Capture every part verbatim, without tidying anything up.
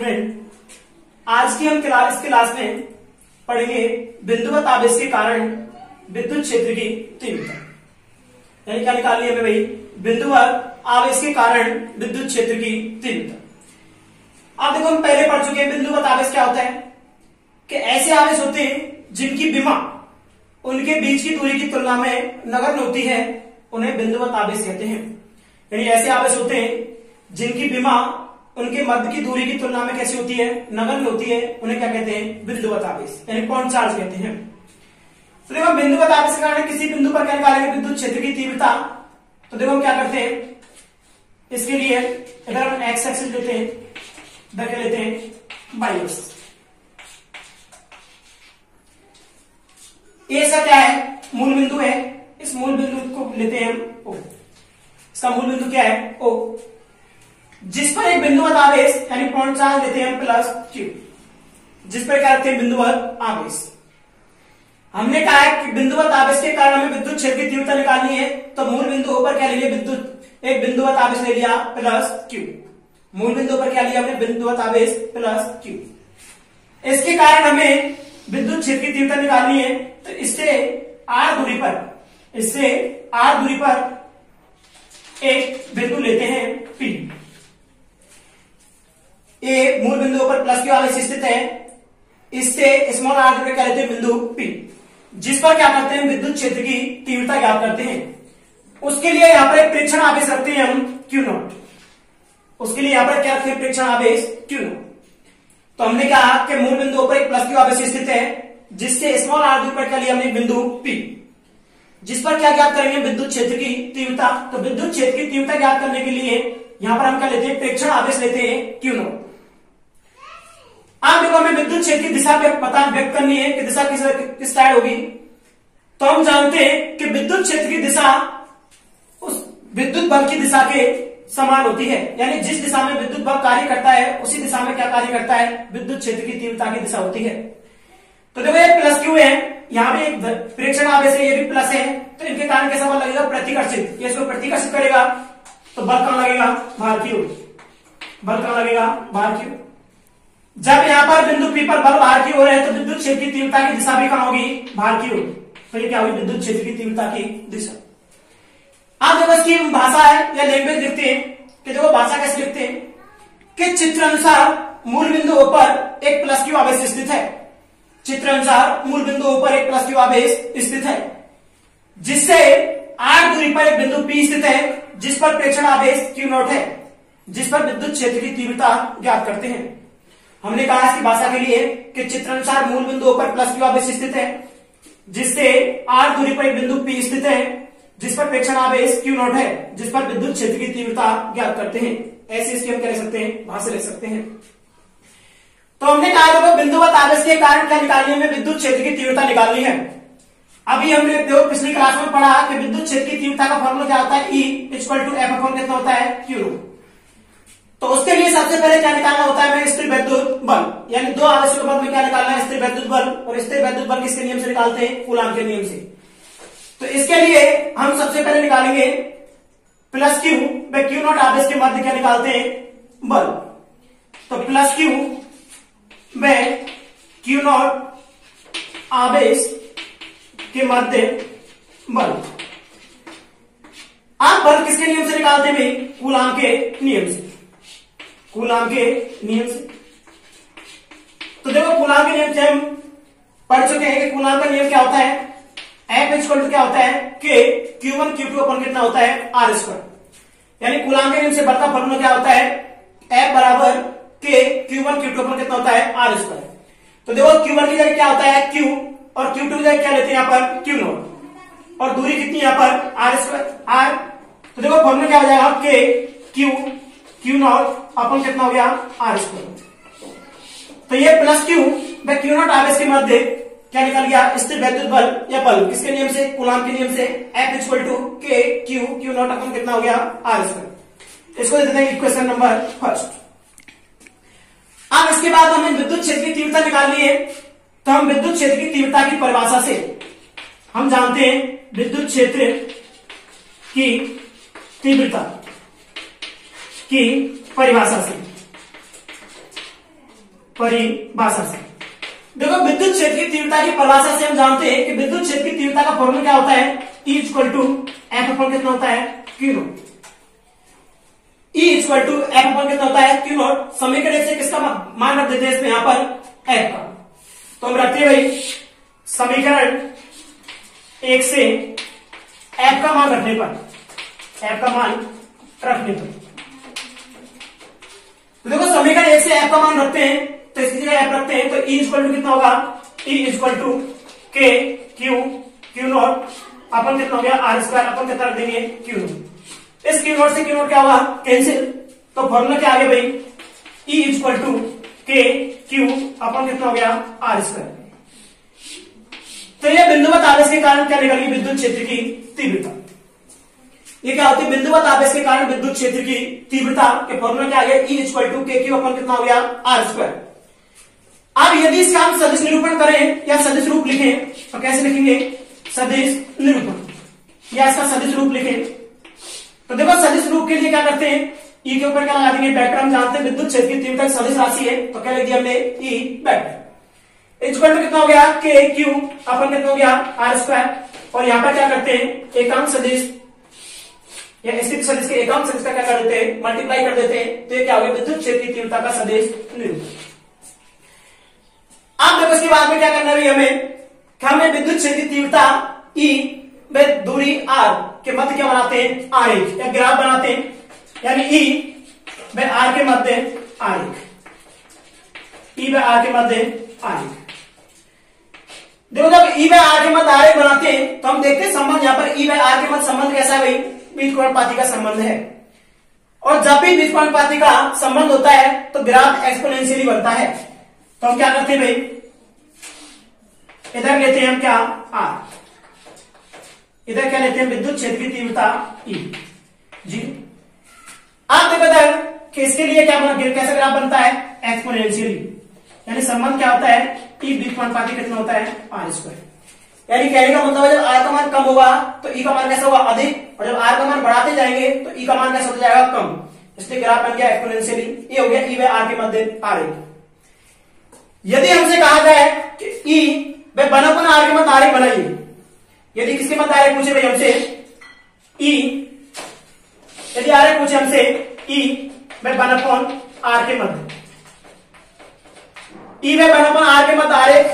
Student, आज की हम क्लास इस क्लास में पढ़ेंगे बिंदुवत आवेश के कारण विद्युत क्षेत्र की तीव्रता। यानी क्या निकालनी है हमें भाई? बिंदुवत आवेश के कारण विद्युत क्षेत्र की तीव्रता। अब देखो हम पहले पढ़ चुके हैं बिंदुवत आवेश क्या होता है कि ऐसे आवेश होते हैं जिनकी विमा उनके बीच की दूरी की तुलना में नगण्य होती है, उन्हें बिंदुवत आवेश कहते हैं। यानी ऐसे आवेश होते हैं जिनकी विमा उनके मध्य की दूरी की तुलना में कैसी होती है? नगण्य होती है, उन्हें क्या कहते हैं? बिंदुवत आवेश यानी पॉइंट चार्ज कहते हैं। तो देखो बिंदुवत आवेश के कारण किसी बिंदु पर क्या निकालेंगे विद्युत क्षेत्र की तीव्रता। तो देखो हम क्या करते हैं, इसके लिए अगर हम एक्स एक्सिस लेते हैं, इधर क्या लेते हैं? Y axis. ए सा क्या है? मूल बिंदु है। इस मूल बिंदु को लेते हैं हम ओ। इसका मूल बिंदु क्या है? ओ। जिस पर एक बिंदुवत आवेश यानी पॉइंट चार्ज लेते हैं प्लस क्यू, जिस पर क्या रखते हैं? बिंदुवत आवेश। हमने कहा है कि बिंदुवत आवेश के कारण हमें विद्युत क्षेत्र की तीव्रता निकालनी है, तो मूल बिंदु पर क्या ले लिया? विद्युत एक बिंदुवत आवेश ले लिया प्लस क्यू। मूल बिंदु पर क्या लिया हमने? बिंदुवत आवेश प्लस क्यू। इसके कारण हमें विद्युत क्षेत्र की तीव्रता निकालनी है, तो इससे आर दूरी पर इससे आर दूरी पर एक बिंदु लेते हैं पी। ए मूल बिंदु पर प्लस क्यू आवेश स्थित है, इससे स्मॉल आर दूरी पर क्या लेते हैं? बिंदु पी, जिस पर क्या करते हैं? विद्युत क्षेत्र की तीव्रता ज्ञात करते हैं। उसके लिए यहां पर एक प्रेक्षण आवेश रखते हैं हम क्यू नॉट। उसके लिए यहां पर क्या रखते हैं? प्रेक्षण आवेश क्यू नॉट। तो हमने कहा कि मूल बिंदु पर एक प्लस क्यू आवेश स्थित है, जिससे स्मॉल आर दूरी पर क्या लिया हमने? बिंदु पी, जिस पर क्या ज्ञात करेंगे? विद्युत क्षेत्र की तीव्रता। तो विद्युत क्षेत्र की तीव्रता ज्ञात करने के लिए यहां पर हम क्या लेते हैं? प्रेक्षण आवेश लेते हैं क्यू नॉट। अब देखो हमें विद्युत क्षेत्र की दिशा पता व्यक्त करनी है कि दिशा किस किस साइड होगी। तो हम जानते हैं कि विद्युत क्षेत्र की दिशा उस विद्युत बल की दिशा के समान होती है, यानी जिस दिशा में विद्युत बल कार्य करता है उसी दिशा में क्या कार्य करता है? विद्युत क्षेत्र की तीव्रता की दिशा होती है। तो देखो ये प्लस क्यू है, यहाँ पे एक प्रेक्षण आवेश है, ये भी प्लस है, तो इनके कारण कैसा बल लगेगा? प्रतिकर्षित। ये इसको प्रतिकर्षित करेगा तो बल कहां लगेगा? बाहर की ओर। बल कहां लगेगा? बाहर की ओर। जब यहाँ पर बिंदु पी पर बल बाहर की ओर है तो विद्युत क्षेत्र की तीव्रता की दिशा भी कहां होगी? बाहर की ओर। तो ये क्या होगी? विद्युत क्षेत्र की तीव्रता की दिशा। आप देखो इसकी भाषा है या लैंग्वेज लिखते हैं कि देखो भाषा कैसे लिखते हैं कि चित्र अनुसार मूल बिंदु पर एक प्लस क्यू आवेश स्थित है। चित्र अनुसार मूल बिंदु पर एक प्लस क्यू आवेश स्थित है, जिससे आर दूरी पर एक बिंदु पी स्थित है, जिस पर प्रेक्षण आवेश क्यू नॉट है, जिस पर विद्युत क्षेत्र की तीव्रता ज्ञात करते हैं। हमने कहा इसकी भाषा के लिए कि चित्र अनुसार मूल बिंदु पर प्लस क्यू आवेश स्थित है, जिससे आर दूरी पर एक बिंदु पी स्थित है, जिस पर प्रेक्षण आवेश क्यू नॉट है, जिस पर विद्युत क्षेत्र की तीव्रता ज्ञात करते हैं। ऐसे इसकी हम क्या लिख सकते हैं? भाषा लिख सकते हैं। तो हमने कहा देखो बिंदुवत आवेश के कारण क्या निकालनी है? हमें विद्युत क्षेत्र की तीव्रता निकालनी है। अभी हमने देखो पिछली क्लास में पढ़ा कि विद्युत क्षेत्र की तीव्रता का फॉर्मूला क्या होता है? E equal to F upon कितना होता है? क्यू। तो उसके लिए सबसे पहले क्या निकालना होता है? हमें स्थिर विद्युत बल, यानी दो आवेशों के बल में क्या निकालना है? स्थिर विद्युत बल। और स्थिर विद्युत बल किसके नियम से निकालते हैं? कूलाम के नियम से। तो इसके लिए हम सबसे पहले निकालेंगे प्लस क्यू व क्यू नॉट आवेश के मध्य क्या निकालते हैं? बल। तो प्लस क्यू व क्यू नॉट आवेश के मध्य बल। आप बल किसके नियम से निकालते हैं? कूलाम के नियम से। कूलाम के नियम से। तो देखो कूलाम के नियम से हम पढ़ चुके हैं कि कूलाम का नियम क्या होता है? एफ इक्वल टू क्या होता है? K Q one Q two upon कितना होता है? R square. यानी कूलाम के नियम से बल का फॉर्मूला क्या होता है? एफ बराबर K Q one Q two upon कितना होता है? R square. तो देखो क्यू वन की जगह क्या होता है? क्यू, और क्यू टू की जगह क्या लेते हैं यहाँ पर? Q naught. और दूरी कितनी यहाँ पर? R square R. तो देखो फॉर्मूला क्या हो जाएगा? के क्यू क्यू नॉट अपन कितना हो गया? R square. तो ये प्लस क्यू व क्यू नॉट आवेश के मध्य क्या निकल गया? स्थिर विद्युत बल या बल किसके नियम से? कूलाम के नियम से। F equal to K Q Q naught upon कितना हो गया? R square. इसको देते हैं इक्वेशन नंबर फर्स्ट। अब इसके बाद हमें विद्युत क्षेत्र की तीव्रता निकालनी है, तो हम विद्युत क्षेत्र की तीव्रता की परिभाषा से हम जानते हैं विद्युत क्षेत्र की तीव्रता की परिभाषा से परिभाषा से। देखो विद्युत क्षेत्र की तीव्रता की परिभाषा से हम जानते हैं कि विद्युत क्षेत्र की तीव्रता का फॉर्मूला क्या होता है, E equal to F upon कितना होता है, Q naught. E equal to F upon कितना होता है, क्यू नॉट। समीकरण एक से किसका मान रख देते हैं इसमें, यहां पर एफ का। तो हम रखते हैं भाई समीकरण एक से एफ का मान रखने पर, एफ का मान रखने पर तो देखो समीकरण एक से एफ का मान रखते हैं तो इसकी जगह एफ रखते हैं तो E इक्वल टू कितना होगा, E equal to K Q Q naught upon कितना हो गया आर स्क्वायर अपन कितना रख देंगे क्यू नॉट। इस क्यू नॉट से क्यू नॉट क्या होगा, कैंसिल। तो फॉर्मूला क्या आ गया भाई, E equal to K Q upon कितना हो गया आर स्क्वायर। तो यह बिंदुवत आवेश के कारण क्या निकल गई, विद्युत क्षेत्र की तीव्रता। ये क्या होती है, बिंदुवत आवेश के कारण विद्युत क्षेत्र की तीव्रता के फॉर्मूला क्या आ गया, E equal to K Q upon कितना हो गया आर स्क्वायर। अब यदि इसका हम सदिश निरूपण करें या सदिश रूप लिखें तो कैसे लिखेंगे, सदिश निरूपण या इसका सदिश रूप लिखें। तो देखो सदिश रूप के लिए क्या करते हैं, E के ऊपर क्या लगा देंगे वेक्टर। हम जानते हैं विद्युत क्षेत्र की तीव्रता सदिश राशि है तो क्या लिख दिया हमने E वेक्टर। इक्वल टू कितना हो गया के क्यू अपन कितना हो गया आर स्क्वायर। और यहां पर क्या करते हैं एकांक सदिश या स्थित सदिश के एकांक सदिश का क्या कर देते हैं मल्टीप्लाई कर देते हैं। तो ये क्या हो गया विद्युत क्षेत्र की तीव्रता का सदिश निरूपण। अब देखो इसके बाद में क्या करना है हमें, क्या हमें विद्युत क्षेत्र की तीव्रता E व दूरी R के मध्य क्या बनाते हैं आरेख या ग्राफ बनाते हैं, यानी E व R के मध्य आरेख, E व R के मध्य आरेख। देखो जब E व R के मध्य आरेख बनाते हैं तो हम देखते हैं संबंध, यहां पर E व R के मध्य संबंध कैसा है भाई, बीजगणित का संबंध है। और जब भी बीजगणित का संबंध होता है तो ग्राफ एक्सपोनेंशियली बनता है। तो हम क्या करते हैं भाई, इधर लेते हैं हम क्या आर, इधर क्या लेते हैं विद्युत क्षेत्र की तीव्रता E जी। आप देखो इधर कि इसके लिए क्या बना, कैसा ग्राफ बनता है एक्सपोनेंशियली, यानी संबंध क्या होता है E बीजगणित कितना होता है आर स्क्वायर। यानी कहने का मतलब है जब आर का मान कम होगा तो E का मान कैसा होगा अधिक, और जब आर का मान बढ़ाते जाएंगे तो E का मान कैसा हो जाएगा कम, इसलिए ग्राफ बन गया एक्सपोनेंशियली। ये हो गया E व आर के मध्य आरेख। यदि हमसे कहा जाए कि E व वन अपन आर के मध्य आरेख बनाइए, यदि किसके मध्य आरेख पूछे भाई हमसे E, यदि आरेख पूछे हमसे E व वन अपन आर के मध्य, E व वन अपन आर के मध्य आरेख,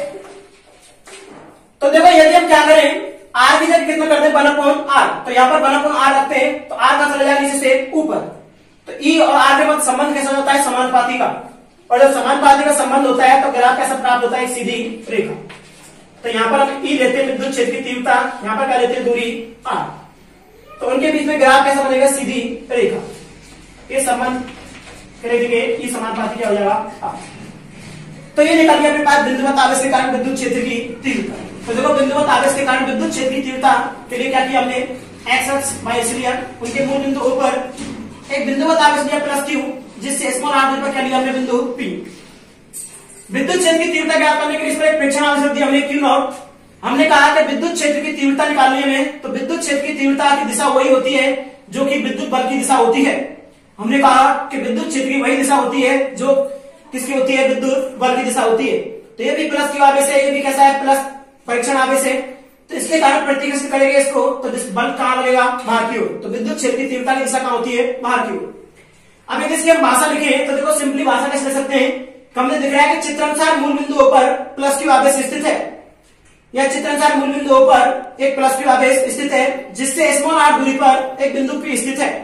तो देखो यदि हम क्या करें आर की जगह कितना करते हैं वन अपन आर, तो यहां पर वन अपन आर रखते हैं तो आर का चला जाएगा नीचे से ऊपर। तो E और आर के मध्य संबंध कैसा होता है समानुपाती का, और जब समानुपाती का संबंध होता है तो ग्राफ कैसा प्राप्त होता है एक सीधी रेखा। तो यहां पर हम E लेते हैं विद्युत क्षेत्र की तीव्रता, यहां पर क्या लेते हैं दूरी R, तो उनके बीच में ग्राफ कैसा बनेगा सीधी रेखा। ये संबंध करेंगे E समानुपाती क्या हो जाएगा R। तो ये निकल गया अपने पास बिंदुवत आवेश के कारण विद्युत क्षेत्र की तीव्रता। तो देखो बिंदुवत आवेश के कारण विद्युत क्षेत्र की तीव्रता के लिए क्या किया हमने, एक्स अक्ष बाय लिया, उनके मूल बिंदु O पर एक बिंदुवत आवेश लिया प्लस क्यू, जिससे स्मॉल आर पर क्या लिया हमने बिंदु P। विद्युत क्षेत्र की तीव्रता ज्ञात करने के लिए इस पर एक प्रेक्षण आवेश दिया हमने क्यू नॉट। हमने कहा कि विद्युत क्षेत्र की तीव्रता निकालने में तो विद्युत क्षेत्र की तीव्रता की दिशा वही होती है जो कि विद्युत बल की दिशा होती है। हमने कहा कि विद्युत क्षेत्र की वही दिशा होती है जो किसकी होती है, विद्युत बल की दिशा होती है। तो ये भी प्लस क्यू आवेश है, ये भी कैसा है प्लस परीक्षण आवेश है। तो इसके कारण प्रतिकर्षण करेंगे इसको तो बल कहां लगेगा, बाहर की ओर। तो विद्युत क्षेत्र की तीव्रता की दिशा कहां होती है, बाहर की ओर। अब यदि इसकी हम भाषा लिखें तो देखो सिंपली भाषा कैसे लिख सकते हैं, हमने दिख रहा है कि चित्रानुसार मूल बिंदुओं पर प्लस क्यू आवेश स्थित है, या चित्रानुसार मूल बिंदुओं पर एक प्लस क्यू आवेश स्थित है, जिससे स्मॉल आर दूरी पर एक बिंदु P स्थित है,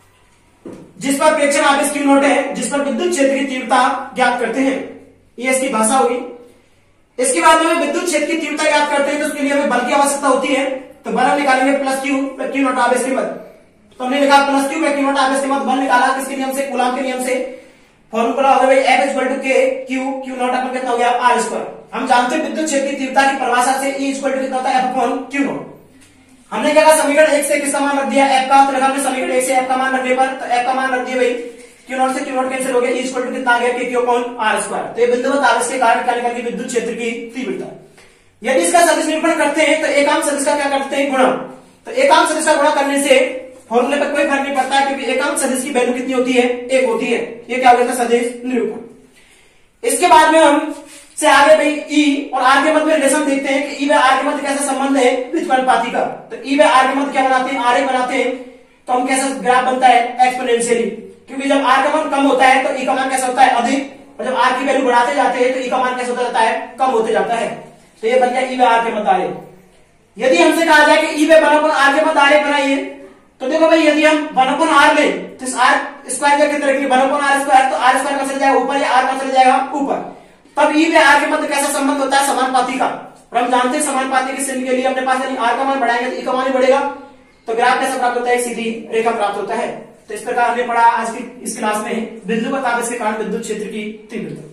जिस पर प्रेक्षण आवेश क्यू नॉट है, जिस पर विद्युत क्षेत्र की तीव्रता ज्ञात करते हैं। ये इसकी भाषा होगी। इसके बाद में विद्युत क्षेत्र की तीव्रता ज्ञात करते हैं तो उसके लिए हमें बल की आवश्यकता होती है। तो बल हम निकालेंगे प्लस क्यू क्यू नॉट आवेश के मध्य। तो हमने लिखा प्लस क्यू क्यू नॉट आवेश के मध्य बल निकाला किसके नियम से, कूलॉम के नियम से। फॉर्मूला होगा भाई F equal to K Q Q naught upon कितना हो गया आर स्क्वायर। हम जानते हैं विद्युत क्षेत्र की तीव्रता की परिभाषा से E इक्वल टू कितना होता है F अपॉन क्यू नॉट। हमने क्या कहा समीकरण एक से किसका मान रख दिया F का, तो हमने समीकरण एक से F का मान रखने पर तो F का मान रख दिया भाई क्यू नॉट से क्यू नॉट कैंसिल हो गया, E इक्वल टू कितना आ गया के क्यू अपॉन आर स्क्वायर। तो ये बिंदुवत आवेश के कारण क्या निकल गई विद्युत क्षेत्र की तीव्रता। यदि इसका सदिश निरूपण करते हैं तो एकांक सदिश का क्या करते हैं गुणा। तो एकांक सदिश का गुणा करने से फॉर्मूले पर कोई फर्क नहीं पड़ता क्योंकि एकांक सदिश की वैल्यू कितनी होती है, एक होती है। ये क्या हो गया सदिश निरूपण। इसके बाद में हम से आगे भाई ई और आर के मध्य में रिलेशन देखते हैं कि ई व आर के मध्य कैसा संबंध है व्युत्पन्नपाती का। तो ई व आर के मध्य क्या बनाते हैं, आर ए बनाते हैं, तो हम कैसा ग्राफ बनता है एक्सपोनेंशियली, क्योंकि जब आर का मान कम होता है तो ई का मान कैसा होता है अधिक, और जब आर की वैल्यू बढ़ाते जाते हैं तो ई का मान कैसा होता जाता है कम होते जाता है। तो ये बन गया ई व आर के मध्य आर ए। यदि हमसे कहा जाए कि ई व वन अपॉन आर के मध्य आर ए बनाइए, तो देखो भाई यदि हम वन अपॉन आर लें तो आर स्क्वायर का कितना रखेंगे, वन अपॉन आर स्क्वायर, तो आर स्क्वायर का चला जाएगा ऊपर या आर का चला जाएगा ऊपर। तब ई व आर के मध्य कैसा संबंध होता है समानुपाती का, और हम जानते हैं समानुपाती के चिन्ह के लिए अपने पास आर का मान बढ़ाएंगे तो ई का मान ही बढ़ेगा, तो ग्राफ कैसा प्राप्त होता है, सीधी रेखा प्राप्त होता है। तो इस प्रकार हमने पढ़ा आज की इस क्लास में बिंदु पर ताप के कारण विद्युत क्षेत्र की तीव्रता।